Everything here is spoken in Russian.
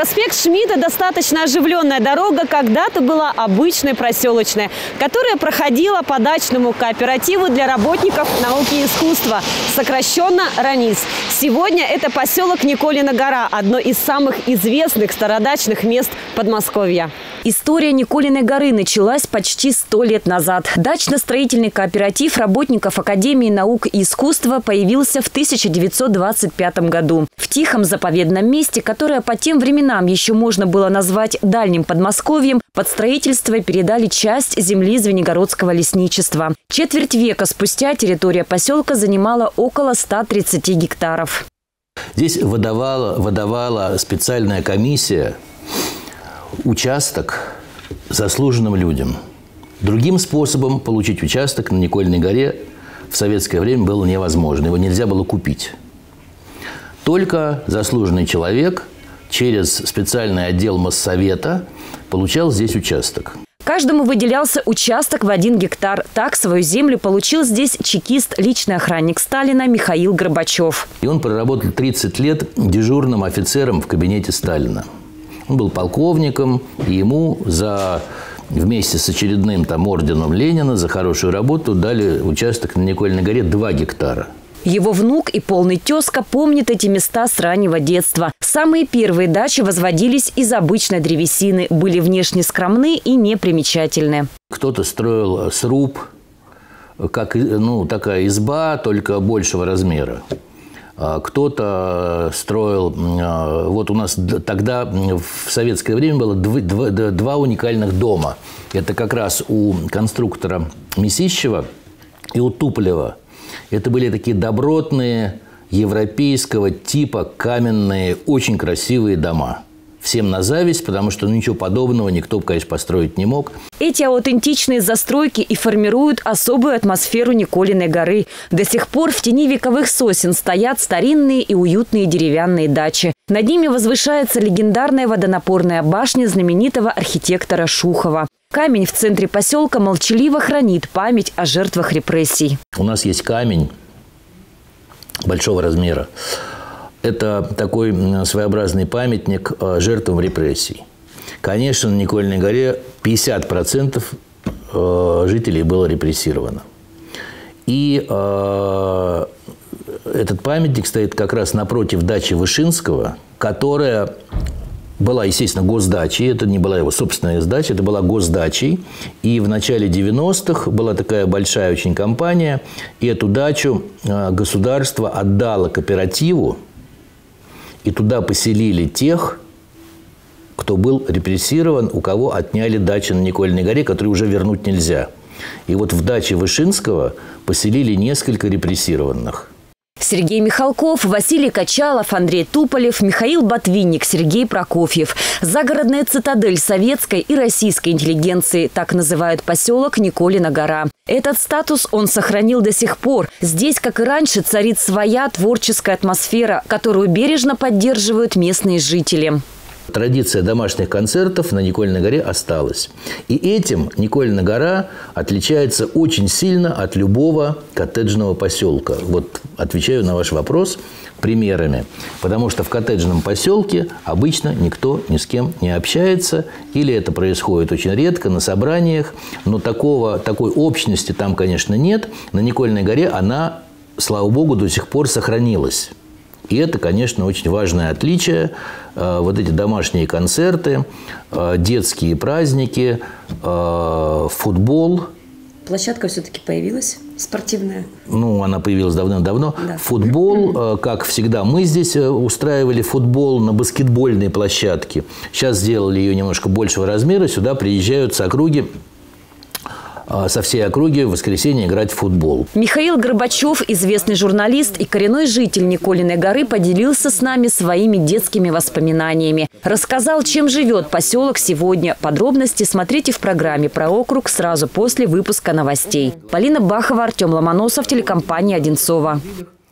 Проспект Шмидта – достаточно оживленная дорога, когда-то была обычной проселочной, которая проходила по дачному кооперативу для работников науки и искусства, сокращенно РАНИС. Сегодня это поселок Николина гора – одно из самых известных стародачных мест Подмосковья. История Николиной горы началась почти 100 лет назад. Дачно-строительный кооператив работников Академии наук и искусства появился в 1925 году. В тихом заповедном месте, которое по тем временам еще можно было назвать Дальним Подмосковьем, под строительство передали часть земли Звенигородского лесничества. Четверть века спустя территория поселка занимала около 130 гектаров. Здесь выдавала специальная комиссия участок заслуженным людям. Другим способом получить участок на Николиной горе в советское время было невозможно. Его нельзя было купить. Только заслуженный человек через специальный отдел Моссовета получал здесь участок. Каждому выделялся участок в 1 гектар. Так свою землю получил здесь чекист, личный охранник Сталина Михаил Горбачев. И он проработал 30 лет дежурным офицером в кабинете Сталина. Он был полковником, и ему вместе с очередным орденом Ленина за хорошую работу дали участок на Николиной горе 2 гектара. Его внук и полный тезка помнят эти места с раннего детства. Самые первые дачи возводились из обычной древесины, были внешне скромны и непримечательны. Кто-то строил сруб, такая изба, только большего размера. Кто-то строил, вот у нас тогда в советское время было 2 уникальных дома. Это как раз у конструктора Месищева и у Туполева. Это были такие добротные, европейского типа, каменные, очень красивые дома. Всем на зависть, потому что ничего подобного никто, конечно, построить не мог. Эти аутентичные застройки и формируют особую атмосферу Николиной горы. До сих пор в тени вековых сосен стоят старинные и уютные деревянные дачи. Над ними возвышается легендарная водонапорная башня знаменитого архитектора Шухова. Камень в центре поселка молчаливо хранит память о жертвах репрессий. У нас есть камень большого размера. Это такой своеобразный памятник жертвам репрессий. Конечно, на Николиной горе 50% жителей было репрессировано. И этот памятник стоит как раз напротив дачи Вышинского, которая была, естественно, госдачей. Это не была его собственная дача, это была госдачей. И в начале 90-х была такая большая очень компания. И эту дачу государство отдало кооперативу. И туда поселили тех, кто был репрессирован, у кого отняли дачи на Николиной горе, которые уже вернуть нельзя. И вот в даче Вышинского поселили несколько репрессированных. Сергей Михалков, Василий Качалов, Андрей Туполев, Михаил Ботвинник, Сергей Прокофьев. Загородная цитадель советской и российской интеллигенции. Так называют поселок Николина гора. Этот статус он сохранил до сих пор. Здесь, как и раньше, царит своя творческая атмосфера, которую бережно поддерживают местные жители. Традиция домашних концертов на Николиной горе осталась. И этим Николина гора отличается очень сильно от любого коттеджного поселка. Вот отвечаю на ваш вопрос примерами. Потому что в коттеджном поселке обычно никто ни с кем не общается. Или это происходит очень редко, на собраниях. Но такой общности там, конечно, нет. На Николиной горе она, слава богу, до сих пор сохранилась. И это, конечно, очень важное отличие. Вот эти домашние концерты, детские праздники, футбол. Площадка все-таки появилась спортивная? Она появилась давным-давно. Да. Футбол, как всегда, мы здесь устраивали футбол на баскетбольной площадке. Сейчас сделали ее немножко большего размера. Сюда приезжают с округи. Со всей округи в воскресенье играть в футбол. Михаил Горбачев, известный журналист и коренной житель Николиной горы, поделился с нами своими детскими воспоминаниями. Рассказал, чем живет поселок сегодня. Подробности смотрите в программе про округ сразу после выпуска новостей. Полина Бахова, Артем Ломоносов, телекомпания «Одинцова».